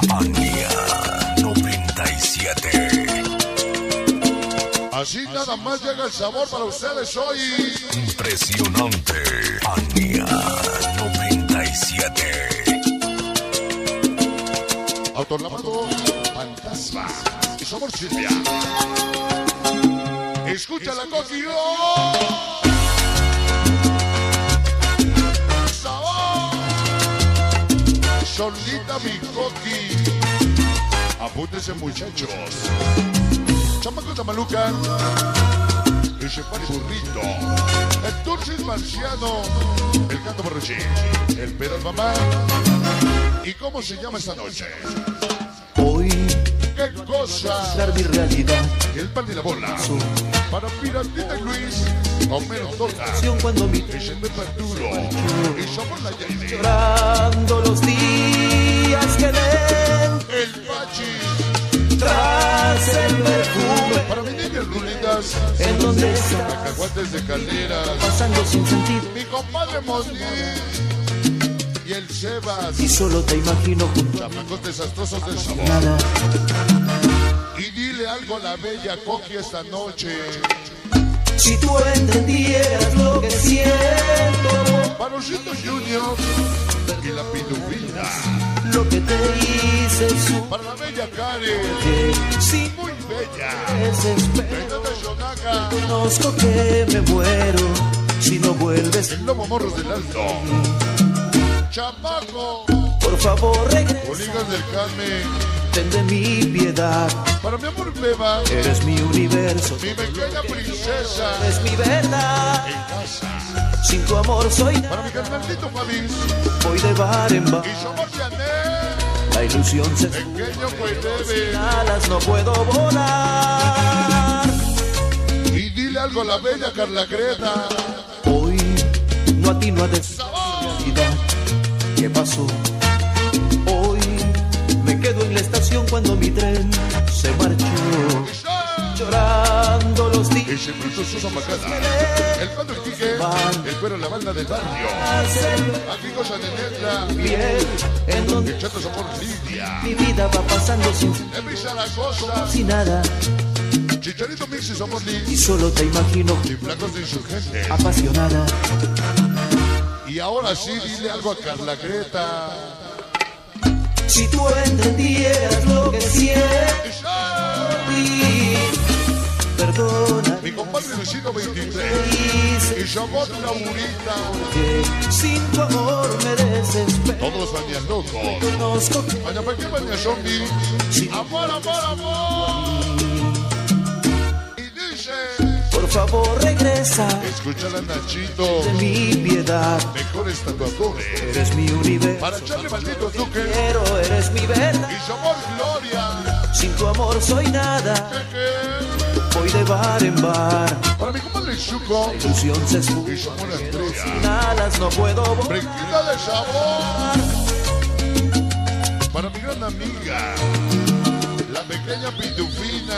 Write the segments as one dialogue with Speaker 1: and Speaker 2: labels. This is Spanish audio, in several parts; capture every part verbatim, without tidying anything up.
Speaker 1: Ania noventa y siete.
Speaker 2: Así nada más llega el sabor para ustedes hoy.
Speaker 1: Impresionante. Ania noventa y siete.
Speaker 2: Autolavado Fantasma. Y somos Silvia. Escucha la Coqui. ¡Sabor! Solita mi Coqui. Apúntense, muchachos. Chamaco Tamaluca. Ese pan burrito. El Turcis Marciano. El Canto Borrachín. El Pedro Mamá. ¿Y cómo se llama esta noche?
Speaker 3: Hoy,
Speaker 2: ¿qué cosa?
Speaker 3: dar mi realidad.
Speaker 2: El pan de la bola. Para Piratita y Luis. Homero Toca.
Speaker 3: Cuando mi
Speaker 2: Ese Pepe Arturo. Y somos la Yaide.
Speaker 3: llorando los días que leen
Speaker 2: El Pachi.
Speaker 3: tras el perfume
Speaker 2: Para mi niña Rulitas.
Speaker 3: en donde está
Speaker 2: Cacahuates de calderas.
Speaker 3: pasando sin sentido.
Speaker 2: Mi compadre Moniz. Y el Sebas.
Speaker 3: Y solo te imagino junto a
Speaker 2: Chamacos desastrosos del sabor.
Speaker 3: nada.
Speaker 2: Y dile algo a la bella Coqui esta noche.
Speaker 3: Si tú entendieras lo que siento,
Speaker 2: Para Osito Junior y la Pitufina.
Speaker 3: lo que te hice su
Speaker 2: Para la bella Karen.
Speaker 3: que sin
Speaker 2: Muy bella.
Speaker 3: desespero.
Speaker 2: Venga de Shonaga.
Speaker 3: Conozco que me muero si no vuelves.
Speaker 2: El Lobo Morros del Alto. Chamaco.
Speaker 3: Por favor, regresa.
Speaker 2: Boligas del Carmen.
Speaker 3: Ten de mi piedad.
Speaker 2: Para mi amor Beba.
Speaker 3: Eres mi universo.
Speaker 2: Mi pequeña princesa.
Speaker 3: Eres mi verdad.
Speaker 2: En casa.
Speaker 3: Sin tu amor soy nada.
Speaker 2: Para mi carnalito Fabis.
Speaker 3: Voy de bar en bar.
Speaker 2: Y somos Janet.
Speaker 3: La ilusión se
Speaker 2: Pequeño Cueleve.
Speaker 3: alas, no puedo volar.
Speaker 2: Y dile algo a la bella Carla Greta.
Speaker 3: Hoy no atino a decir
Speaker 2: ¡Sabor!
Speaker 3: realidad. ¿Qué pasó? Hoy me quedo en la estación cuando mi tren se marchó. Llorando los días.
Speaker 2: Ese bruto Susa Macana. El Pando el Quique. El Cuero la banda del barrio. Aquí cosa de negra.
Speaker 3: Piel en donde
Speaker 2: El Chato Sabor Lidia.
Speaker 3: mi vida va pasando sin,
Speaker 2: Emi Zaragoza.
Speaker 3: sin nada.
Speaker 2: Chicharito Mix y Somos
Speaker 3: Y
Speaker 2: Liz.
Speaker 3: solo te imagino
Speaker 2: Y Flacos de Insurgentes.
Speaker 3: apasionada.
Speaker 2: Y ahora sí, dile algo a Carla Greta.
Speaker 3: Si tú entendieras lo que siento, perdona.
Speaker 2: Mi compadre Luisito veintitrés.
Speaker 3: Dice
Speaker 2: Y somos Laurita.
Speaker 3: que sin tu amor me desespero.
Speaker 2: Todos los bañas locos.
Speaker 3: Conozco que
Speaker 2: Baña pa' qué baña zombie. Amor, amor, amor. Y dice.
Speaker 3: por favor regresa
Speaker 2: Escúchala, Nachito.
Speaker 3: de mi piedad.
Speaker 2: Mejores tatuadores.
Speaker 3: Eres mi universo.
Speaker 2: Para echarle maldito Duque.
Speaker 3: Pero eres mi verdad.
Speaker 2: Y somos Gloria.
Speaker 3: Sin tu amor soy nada.
Speaker 2: Jeje.
Speaker 3: Voy de bar en bar.
Speaker 2: Para mi compadre Chuco.
Speaker 3: Ilusión se esfuma.
Speaker 2: Y somos Andrea.
Speaker 3: Sin alas no puedo volar.
Speaker 2: Brinquita de sabor. Para mi gran amiga. La pequeña Pitufina.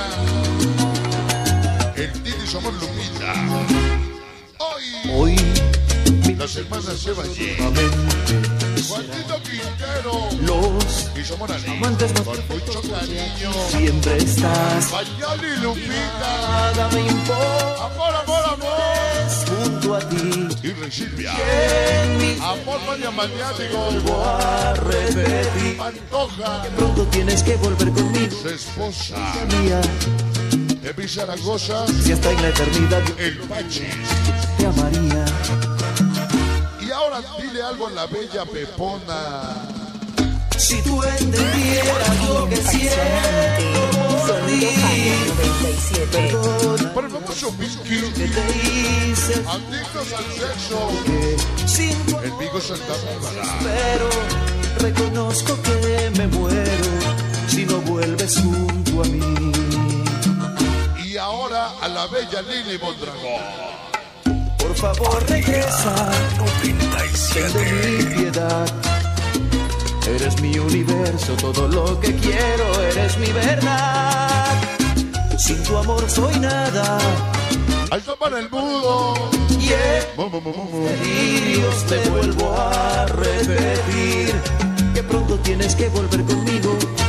Speaker 2: El Titi somos Lupita. Hoy.
Speaker 3: Hoy mi
Speaker 2: Las hermanas se van allí.
Speaker 3: mente
Speaker 2: Juanito Quintero.
Speaker 3: los
Speaker 2: Y somos Ali.
Speaker 3: amantes más
Speaker 2: Con mucho cariño.
Speaker 3: siempre estás.
Speaker 2: Mayali y Lupita.
Speaker 3: Nada me importa
Speaker 2: Amor, amor, amor.
Speaker 3: junto a ti.
Speaker 2: Y Rey Silvia.
Speaker 3: En mi
Speaker 2: Amor maña maniático.
Speaker 3: vuelvo a repetir.
Speaker 2: Pantoja.
Speaker 3: Pronto tienes que volver conmigo,
Speaker 2: Su esposa.
Speaker 3: mía.
Speaker 2: Epi Zaragoza.
Speaker 3: Si hasta en la eternidad yo
Speaker 2: El Pachis.
Speaker 3: te amaría.
Speaker 2: Y ahora dile algo a la bella Pepona.
Speaker 3: Si tú entendieras lo que siento por ti, perdona
Speaker 2: Para el famoso
Speaker 3: que
Speaker 2: Pinky.
Speaker 3: te hice
Speaker 2: Adictos al sexo.
Speaker 3: que sin tu
Speaker 2: El Vigo Santa Bárbara.
Speaker 3: pero reconozco que me muero si no vuelves junto a mí.
Speaker 2: Y ahora a la bella Lili Mondragón.
Speaker 3: Por favor regresa,
Speaker 1: noventa y
Speaker 3: ten de mi
Speaker 1: siete.
Speaker 3: piedad. Eres mi universo, todo lo que quiero, eres mi verdad. Sin tu amor soy nada.
Speaker 2: Alto para el mudo.
Speaker 3: Y en
Speaker 2: Mu, mu, mu, mu, mu.
Speaker 3: delirios te vuelvo a repetir que pronto tienes que volver conmigo.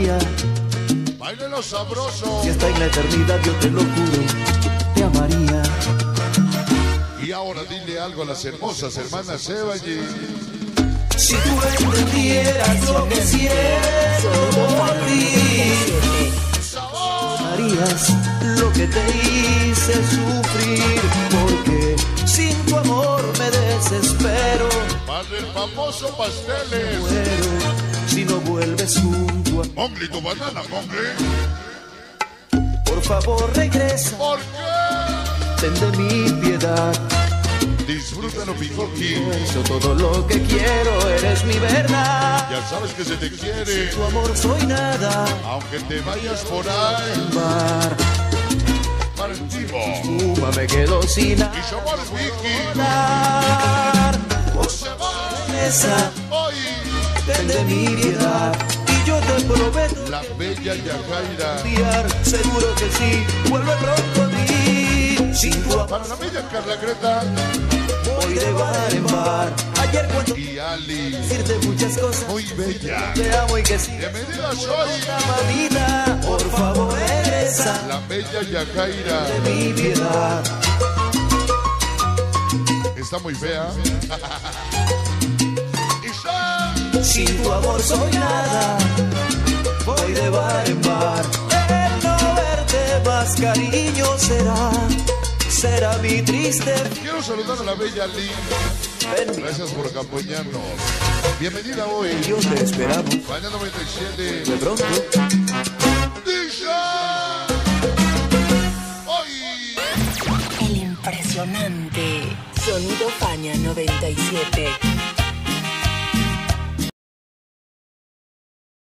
Speaker 3: día.
Speaker 2: Báilelo sabroso.
Speaker 3: Si hasta en la eternidad yo te lo juro, te amaría.
Speaker 2: Y ahora dile algo a las hermosas hermanas Evalle.
Speaker 3: Si tú entendieras lo que siento por ti, harías lo que te hice sufrir, porque sin tu amor me desespero.
Speaker 2: Padre famoso pasteles.
Speaker 3: Muero si no vuelves junto a mí.
Speaker 2: Mongli, tu banana, Mongli.
Speaker 3: Por favor regresa,
Speaker 2: ¿Por qué?
Speaker 3: ten de mi piedad.
Speaker 2: Disfrútalo, Picoqui.
Speaker 3: Eso todo lo que quiero, eres mi verdad.
Speaker 2: Ya sabes que se te quiere.
Speaker 3: Tu amor soy nada.
Speaker 2: Aunque te vayas por ahí.
Speaker 3: Mar,
Speaker 2: Martivo.
Speaker 3: Puma me quedo sin
Speaker 2: Y somos Vicky.
Speaker 3: hablar.
Speaker 2: O se va.
Speaker 3: Esa,
Speaker 2: Hoy.
Speaker 3: ten de mi piedad. Y yo te prometo
Speaker 2: La bella Yajaira.
Speaker 3: enviar, seguro que sí, vuelve pronto a mí. Sin tu amor
Speaker 2: Para la bella Carla Greta.
Speaker 3: voy de bar en bar. Ayer cuando
Speaker 2: Y Ali.
Speaker 3: decirte muchas cosas,
Speaker 2: Muy bella.
Speaker 3: te amo y que sí.
Speaker 2: Bienvenida soy.
Speaker 3: Mamita, por favor regresa,
Speaker 2: La bella Yajaira.
Speaker 3: de mi piedad.
Speaker 2: Está muy fea. Y soy.
Speaker 3: Sin tu amor soy nada, voy de bar en bar. El no verte más cariño será, será mi triste.
Speaker 2: Quiero saludar a la bella Ali.
Speaker 3: Ven,
Speaker 2: Gracias por acompañarnos. Bienvenida hoy.
Speaker 3: yo te esperamos
Speaker 2: Mañana noventa y siete.
Speaker 3: de pronto.
Speaker 2: D J. Hoy.
Speaker 4: El impresionante Sonido Fania noventa y siete.